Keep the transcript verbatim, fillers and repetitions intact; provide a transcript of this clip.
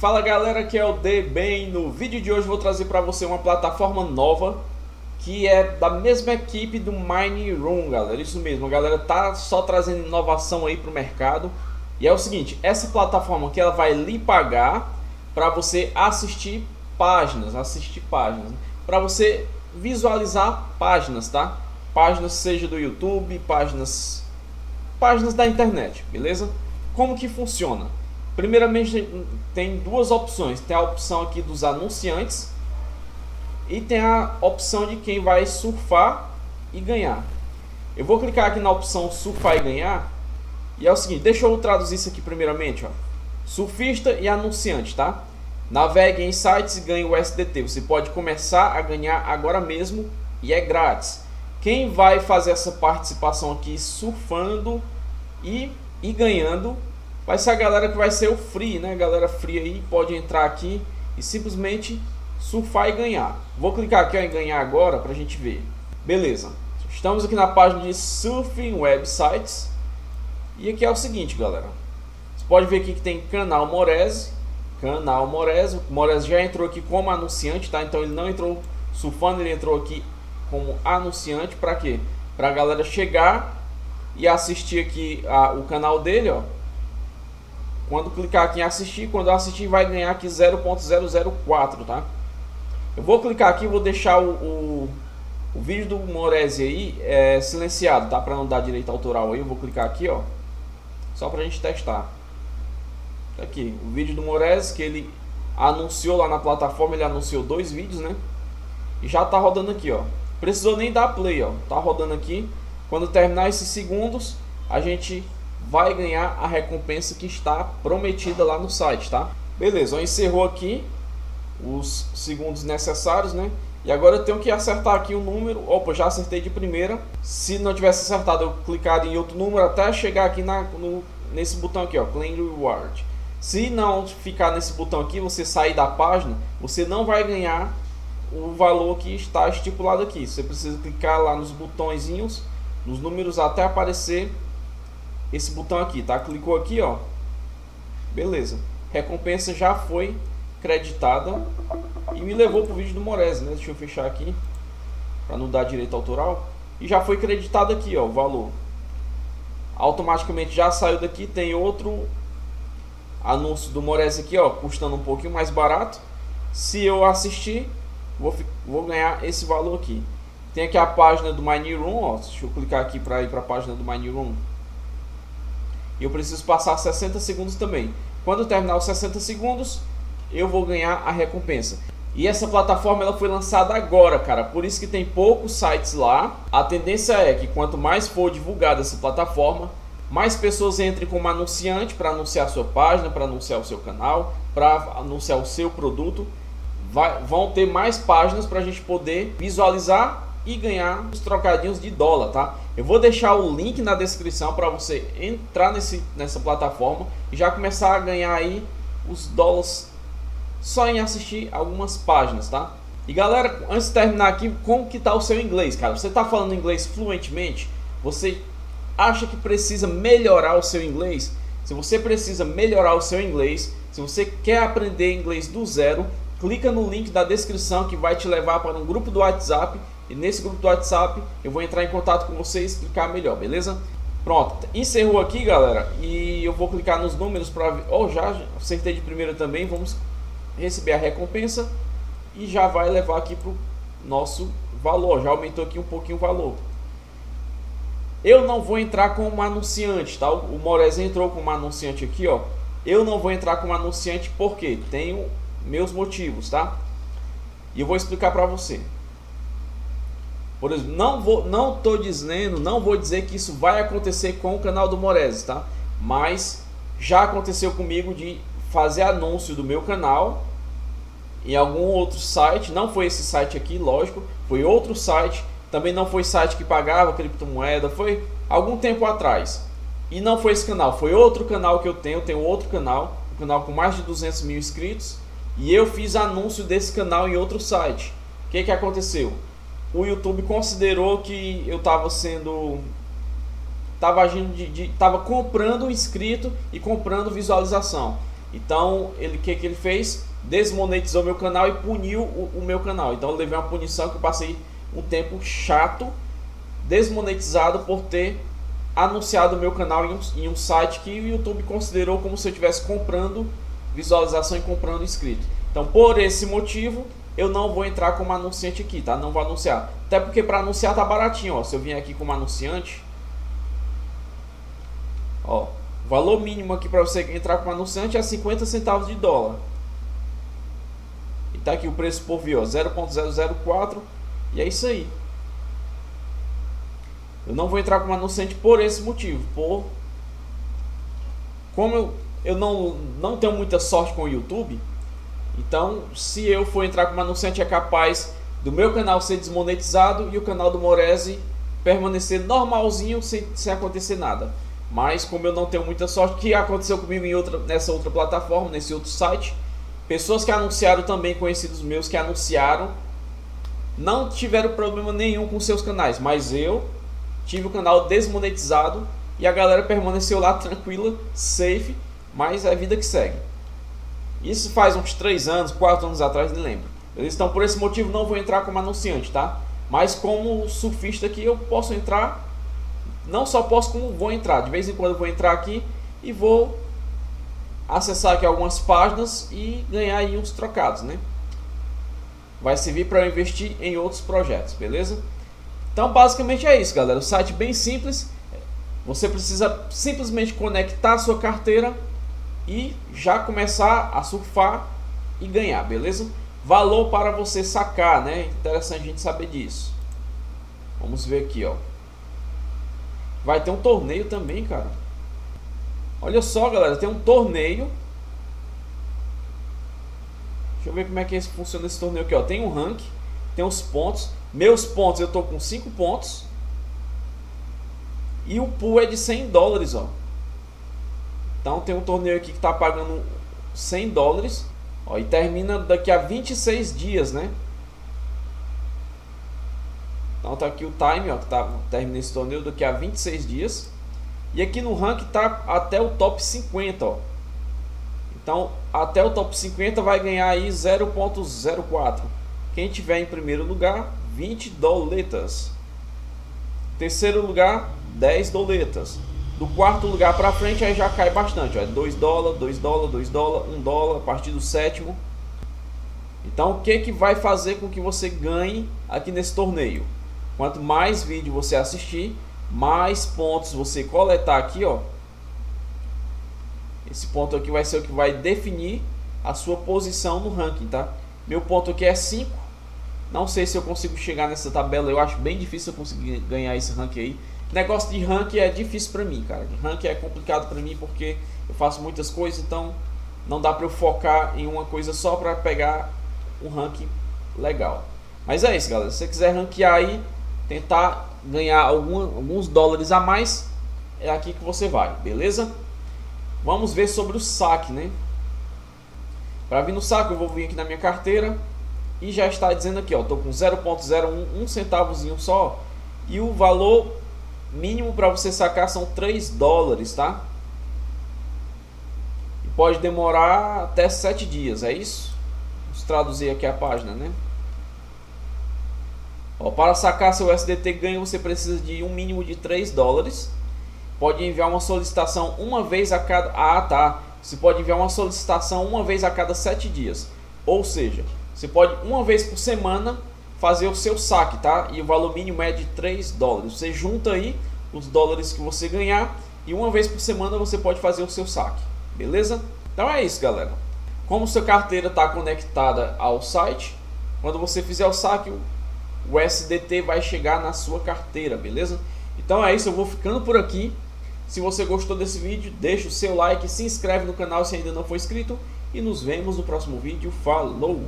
Fala galera, aqui é o D. Bem. No vídeo de hoje eu vou trazer para você uma plataforma nova que é da mesma equipe do Mine Room, galera. Isso mesmo, a galera tá só trazendo inovação aí para o mercado. E é o seguinte, essa plataforma aqui ela vai lhe pagar para você assistir páginas, assistir páginas, para você visualizar páginas, tá? Páginas seja do YouTube, páginas páginas da internet, beleza? Como que funciona? Primeiramente tem duas opções, tem a opção aqui dos anunciantes e tem a opção de quem vai surfar e ganhar. Eu vou clicar aqui na opção surfar e ganhar e é o seguinte, deixa eu traduzir isso aqui primeiramente, ó. Surfista e anunciante, tá? Navegue em sites e ganhe o U S D T, você pode começar a ganhar agora mesmo e é grátis. Quem vai fazer essa participação aqui surfando e, e ganhando vai ser a galera que vai ser o free, né? Galera free aí pode entrar aqui e simplesmente surfar e ganhar. Vou clicar aqui ó, em ganhar agora para a gente ver. Beleza, estamos aqui na página de Surfing Websites e aqui é o seguinte, galera. Você pode ver aqui que tem canal Morese, canal Morese. O Morese já entrou aqui como anunciante, tá? Então ele não entrou surfando, ele entrou aqui como anunciante. Para quê? Para a galera chegar e assistir aqui a, o canal dele, ó. Quando clicar aqui em assistir, quando assistir vai ganhar aqui zero ponto zero zero quatro, tá? Eu vou clicar aqui, vou deixar o, o, o vídeo do Morese aí é, silenciado, tá? Para não dar direito autoral aí, eu vou clicar aqui, ó, só pra gente testar. Tá aqui, o vídeo do Morese que ele anunciou lá na plataforma, ele anunciou dois vídeos, né? E já tá rodando aqui, ó. Precisou nem dar play, ó. Tá rodando aqui. Quando terminar esses segundos, a gente vai ganhar a recompensa que está prometida lá no site, tá? Beleza, ó, encerrou aqui os segundos necessários, né? E agora eu tenho que acertar aqui o número. Opa, já acertei de primeira. Se não tivesse acertado, eu clicar em outro número até chegar aqui na, no, nesse botão aqui, ó, Claim Reward. Se não ficar nesse botão aqui, você sair da página, você não vai ganhar o valor que está estipulado aqui. Você precisa clicar lá nos botõezinhos, nos números até aparecer esse botão aqui, tá? Clicou aqui, ó. Beleza. Recompensa já foi creditada e me levou pro vídeo do Morese, né? Deixa eu fechar aqui para não dar direito autoral. E já foi creditado aqui, ó, o valor. Automaticamente já saiu daqui, tem outro anúncio do Morese aqui, ó, custando um pouquinho mais barato. Se eu assistir, vou, vou ganhar esse valor aqui. Tem aqui a página do Mine Room, ó. Deixa eu clicar aqui para ir para a página do Mine Room. E eu preciso passar sessenta segundos também. Quando terminar os sessenta segundos, eu vou ganhar a recompensa. E essa plataforma ela foi lançada agora, cara. Por isso que tem poucos sites lá. A tendência é que quanto mais for divulgada essa plataforma, mais pessoas entrem como anunciante para anunciar a sua página, para anunciar o seu canal, para anunciar o seu produto. Vai, vão ter mais páginas para a gente poder visualizar e ganhar os trocadinhos de dólar, tá? Eu vou deixar o link na descrição para você entrar nesse, nessa plataforma e já começar a ganhar aí os dólares só em assistir algumas páginas, tá? E galera, antes de terminar aqui, como que tá o seu inglês, cara? Você tá falando inglês fluentemente? Você acha que precisa melhorar o seu inglês? Se você precisa melhorar o seu inglês, se você quer aprender inglês do zero, clica no link da descrição que vai te levar para um grupo do WhatsApp. E nesse grupo do WhatsApp eu vou entrar em contato com você e explicar melhor, beleza? Pronto, encerrou aqui, galera. E eu vou clicar nos números para... Oh, já acertei de primeira também. Vamos receber a recompensa e já vai levar aqui para o nosso valor. Já aumentou aqui um pouquinho o valor. Eu não vou entrar como anunciante, tá? O Morese entrou como anunciante aqui, ó. Eu não vou entrar como anunciante porque tenho meus motivos, tá? E eu vou explicar para você. Por exemplo, não vou, não tô dizendo, não vou dizer que isso vai acontecer com o canal do Morese, tá? Mas já aconteceu comigo de fazer anúncio do meu canal em algum outro site. Não foi esse site aqui, lógico, foi outro site. Também não foi site que pagava criptomoeda, foi algum tempo atrás. E não foi esse canal, foi outro canal que eu tenho, eu tenho outro canal, um canal com mais de duzentos mil inscritos. E eu fiz anúncio desse canal em outro site. O que que aconteceu? O YouTube considerou que eu estava sendo estava agindo de, de tava comprando inscrito e comprando visualização. Então, ele que que ele fez? Desmonetizou meu canal e puniu o, o meu canal. Então, eu levei uma punição que eu passei um tempo chato, desmonetizado por ter anunciado o meu canal em um, em um site que o YouTube considerou como se eu estivesse comprando visualização e comprando inscrito. Então, por esse motivo, eu não vou entrar como anunciante aqui, tá? Não vou anunciar. Até porque para anunciar tá baratinho, ó. Se eu vier aqui como anunciante, ó, o valor mínimo aqui para você entrar como anunciante é cinquenta centavos de dólar. E tá aqui o preço por view, ó, zero ponto zero zero quatro, e é isso aí. Eu não vou entrar como anunciante por esse motivo, por como eu, eu não, não tenho muita sorte com o YouTube. Então, se eu for entrar como anunciante, é capaz do meu canal ser desmonetizado e o canal do Morese permanecer normalzinho sem, sem acontecer nada. Mas como eu não tenho muita sorte, que aconteceu comigo em outra, nessa outra plataforma, nesse outro site, pessoas que anunciaram também, conhecidos meus que anunciaram, não tiveram problema nenhum com seus canais, mas eu tive o canal desmonetizado e a galera permaneceu lá tranquila, safe, mas é a vida que segue. Isso faz uns três anos, quatro anos atrás, nem lembro. Então, por esse motivo, não vou entrar como anunciante, tá? Mas como surfista aqui, eu posso entrar. Não só posso, como vou entrar. De vez em quando eu vou entrar aqui e vou acessar aqui algumas páginas e ganhar aí uns trocados, né? Vai servir para eu investir em outros projetos, beleza? Então, basicamente é isso, galera. O site bem simples. Você precisa simplesmente conectar a sua carteira e já começar a surfar e ganhar, beleza? Valor para você sacar, né? Interessante a gente saber disso. Vamos ver aqui, ó. Vai ter um torneio também, cara. Olha só, galera, tem um torneio. Deixa eu ver como é que funciona esse torneio aqui, ó. Tem um rank, tem os pontos. Meus pontos, eu tô com cinco pontos. E o pool é de cem dólares, ó. Então tem um torneio aqui que tá pagando cem dólares, ó, e termina daqui a vinte e seis dias, né? Então tá aqui o time, ó, que tá termina esse torneio daqui a vinte e seis dias. E aqui no rank tá até o top cinquenta, ó. Então até o top cinquenta vai ganhar aí zero ponto zero quatro. Quem tiver em primeiro lugar, vinte doletas. Terceiro lugar, dez doletas. Do quarto lugar para frente aí já cai bastante, ó, dois dólares, dois dólares, dois dólares, um dólar a partir do sétimo. Então o que que vai fazer com que você ganhe aqui nesse torneio? Quanto mais vídeo você assistir, mais pontos você coletar aqui, ó. Esse ponto aqui vai ser o que vai definir a sua posição no ranking, tá? Meu ponto aqui é cinco. Não sei se eu consigo chegar nessa tabela, eu acho bem difícil eu conseguir ganhar esse ranking aí. Negócio de ranking é difícil para mim, cara. Ranking é complicado para mim porque eu faço muitas coisas, então não dá para eu focar em uma coisa só para pegar um ranking legal. Mas é isso, galera. Se você quiser ranquear aí, tentar ganhar algum, alguns dólares a mais, é aqui que você vai, beleza? Vamos ver sobre o saque, né? Para vir no saque, eu vou vir aqui na minha carteira e já está dizendo aqui, ó, tô com zero ponto zero um, um centavozinho só, e o valor mínimo para você sacar são três dólares, tá? E pode demorar até sete dias, é isso? Vamos traduzir aqui a página, né? Ó, para sacar seu U S D T ganho, você precisa de um mínimo de três dólares. Pode enviar uma solicitação uma vez a cada... Ah, tá. Você pode enviar uma solicitação uma vez a cada sete dias. Ou seja, você pode uma vez por semana fazer o seu saque, tá? E o valor mínimo é de três dólares. Você junta aí os dólares que você ganhar e uma vez por semana você pode fazer o seu saque. Beleza? Então é isso, galera. Como sua carteira está conectada ao site, quando você fizer o saque, o U S D T vai chegar na sua carteira, beleza? Então é isso, eu vou ficando por aqui. Se você gostou desse vídeo, deixa o seu like, se inscreve no canal se ainda não for inscrito e nos vemos no próximo vídeo. Falou!